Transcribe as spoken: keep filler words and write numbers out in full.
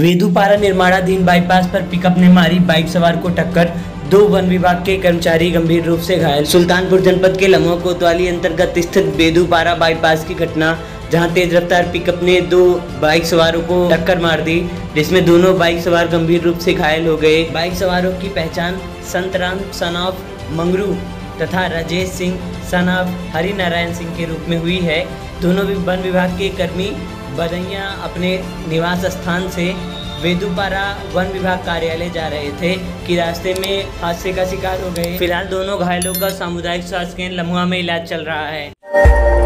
वेदुपारा निर्माणाधीन बाईपास पर पिकअप ने मारी बाइक सवार को टक्कर, दो वन विभाग के कर्मचारी गंभीर रूप से घायल। सुल्तानपुर जनपद के लम्हों कोतवाली अंतर्गत स्थित वेदुपारा बाईपास की घटना, जहां तेज रफ्तार पिकअप ने दो बाइक सवारों को टक्कर मार दी, जिसमें दोनों बाइक सवार गंभीर रूप से घायल हो गए। बाइक सवारों की पहचान संतराम सन ऑफ मंगरू तथा राजेश सिंह सन ऑफ हरिनारायण सिंह के रूप में हुई है। दोनों वन विभाग के कर्मी बदैया अपने निवास स्थान से वेदुपारा वन विभाग कार्यालय जा रहे थे कि रास्ते में हादसे का शिकार हो गए। फिलहाल दोनों घायलों का सामुदायिक स्वास्थ्य केंद्र लम्हुआ में इलाज चल रहा है।